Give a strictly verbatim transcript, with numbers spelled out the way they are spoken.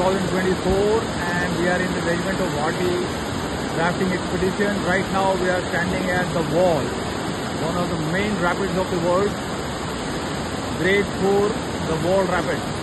thousand twenty-four, and we are in the Regiment of Artillery Rafting Expedition. Right now we are standing at the wall, one of the main rapids of the world, Grade four, the Wall Rapids.